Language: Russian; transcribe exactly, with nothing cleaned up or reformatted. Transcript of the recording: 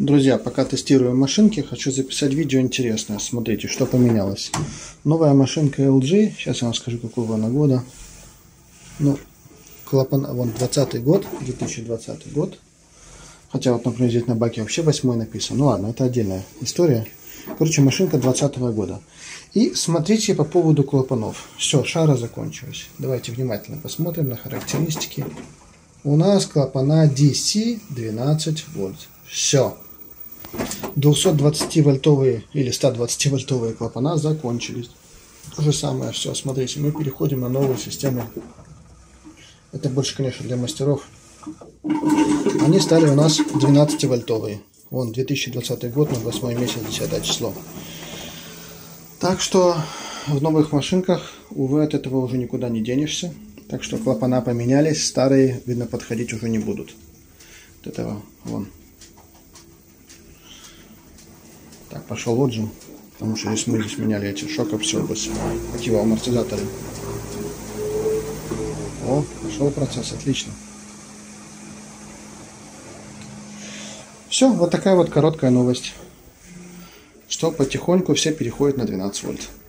Друзья, пока тестируем машинки, хочу записать видео интересное. Смотрите, что поменялось. Новая машинка эл джи. Сейчас я вам скажу, какого она года. Ну, клапан, вон двадцатый год, две тысячи двадцатый год. Хотя вот, например, здесь на баке вообще восьмой написан. Ну ладно, это отдельная история. Короче, машинка двадцатого года. И смотрите по поводу клапанов. Все, шара закончилась. Давайте внимательно посмотрим на характеристики. У нас клапана ди си двенадцать вольт. Все. двухсотдвадцативольтовые или стодвадцативольтовые клапана закончились. То же самое все. Смотрите, мы переходим на новую систему. Это больше, конечно, для мастеров. Они стали у нас двенадцативольтовые. Вон, две тысячи двадцатый год, на восьмой месяц, десятое число. Так что в новых машинках, увы, от этого уже никуда не денешься. Так что клапана поменялись, старые, видно, подходить уже не будут. Вот этого, вон. Так, пошел отжим, потому что здесь мы здесь меняли эти шок-абсорберы, противоамортизаторы. О, пошел процесс, отлично. Все, вот такая вот короткая новость, что потихоньку все переходят на двенадцать вольт.